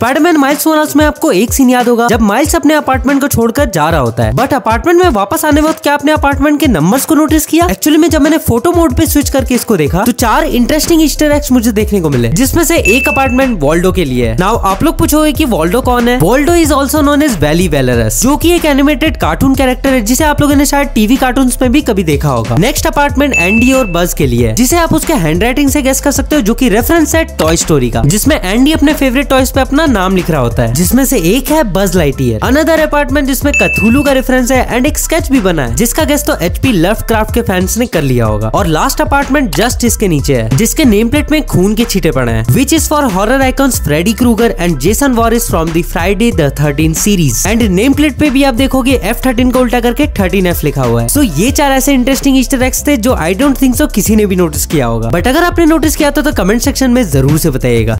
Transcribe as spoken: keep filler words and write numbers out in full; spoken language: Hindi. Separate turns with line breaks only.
स्पाइडरमैन माइल्स मोरालेस में आपको एक सीन याद होगा जब माइल्स अपने अपार्टमेंट को छोड़कर जा रहा होता है, बट अपार्टमेंट में वापस आने वक्त क्या आपने अपार्टमेंट के नंबर्स को नोटिस किया? एक्चुअली में जब मैंने फोटो मोड पे स्विच करके इसको देखा तो चार इंटरेस्टिंग ईस्टर एग्स मुझे देखने को मिले, जिसमें से एक अपार्टमेंट वॉल्डो के लिए है। नाउ आप लोग पूछोगे कि वॉल्डो कौन है? Waldo is also known as Wally Walrus, जो कि एक एनिमेटेड कार्टून कैरेक्टर है जिसे आप लोगों ने शायद टीवी कार्टून्स में भी कभी देखा होगा। नेक्स्ट अपार्टमेंट एंडी और बज के लिए, जिसे आप उसके हैंडराइटिंग से गेस कर सकते हो, जो कि रेफरेंस है टॉय स्टोरी का, जिसमें एंडी अपने फेवरेट टॉयज पे अपना नाम लिख रहा होता है, जिसमें से एक है बज लाइटईयर। अनदर अपार्टमेंट जिसमें कथुलू का रेफरेंस है एंड एक स्केच भी बना है, जिसका गेस तो एचपी लवक्राफ्ट के फैंस ने कर लिया होगा। और लास्ट अपार्टमेंट जस्ट इसके नीचे है, जिसके नेम प्लेट में खून के छींटे पड़े हैं, which is for horror icons Freddy Krueger and Jason Voorhees from the Friday the thirteen series. And name plate पे भी आप देखोगे एफ थर्टीन को उल्टा करके थर्टीन एफ लिखा हुआ है। सो so, ये चार ऐसे इंटरेस्टिंग ईस्टर एग्स थे जो आई डोंट थिंक सो किसी ने भी नोटिस किया होगा, बट अगर आपने नोटिस किया तो, तो कमेंट सेक्शन में जरूर से बताइएगा।